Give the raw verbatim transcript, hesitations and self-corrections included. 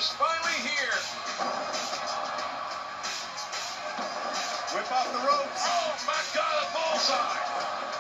is finally here. Whip out the ropes. Oh, my God, a bullseye.